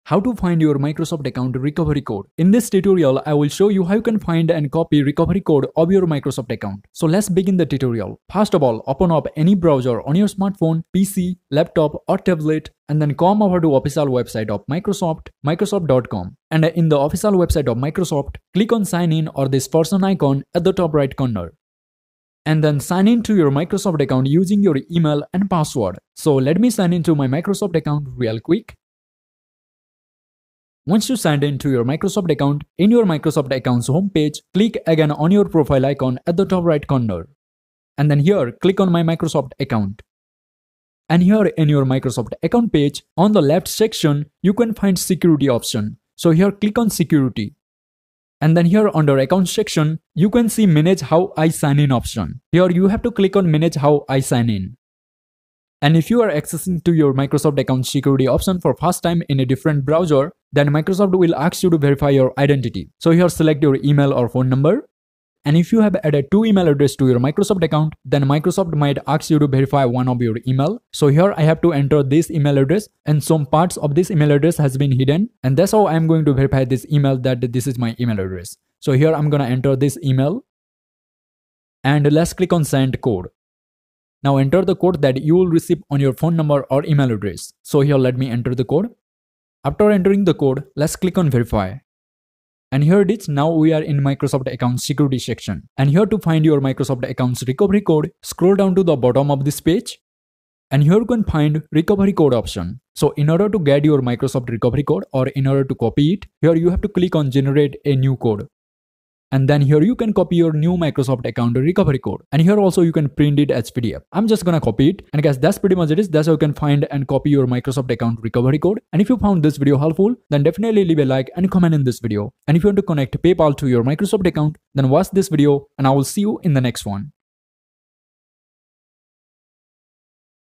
How to find your Microsoft account recovery code. In this tutorial, I will show you how you can find and copy recovery code of your Microsoft account. So let's begin the tutorial. First of all, open up any browser on your smartphone, PC, laptop or tablet and then come over to official website of Microsoft, microsoft.com. And in the official website of Microsoft, click on sign in or this person icon at the top right corner. And then sign in to your Microsoft account using your email and password. So let me sign into my Microsoft account real quick. Once you signed into your Microsoft account, in your Microsoft accounts homepage, click again on your profile icon at the top right corner. And then here, click on my Microsoft account. And here in your Microsoft account page, on the left section, you can find security option. So here click on security. And then here under account section, you can see manage how I sign in option. Here you have to click on manage how I sign in. And if you are accessing to your Microsoft account security option for first time in a different browser, then Microsoft will ask you to verify your identity. So here select your email or phone number. And if you have added 2 email address to your Microsoft account, then Microsoft might ask you to verify one of your email. So here I have to enter this email address and some parts of this email address has been hidden. And that's how I'm going to verify this email that this is my email address. So here I'm going to enter this email. And let's click on send code. Now enter the code that you will receive on your phone number or email address. So here let me enter the code. After entering the code, let's click on verify. And here it is. Now we are in Microsoft account security section. And here to find your Microsoft accounts recovery code, scroll down to the bottom of this page. And here you can find recovery code option. So in order to get your Microsoft recovery code or in order to copy it, here you have to click on generate a new code. And then here you can copy your new Microsoft account recovery code. And here also you can print it as PDF. I'm just gonna copy it. And guys, that's pretty much it. That's how you can find and copy your Microsoft account recovery code. And if you found this video helpful, then definitely leave a like and comment in this video. And if you want to connect PayPal to your Microsoft account, then watch this video and I will see you in the next one.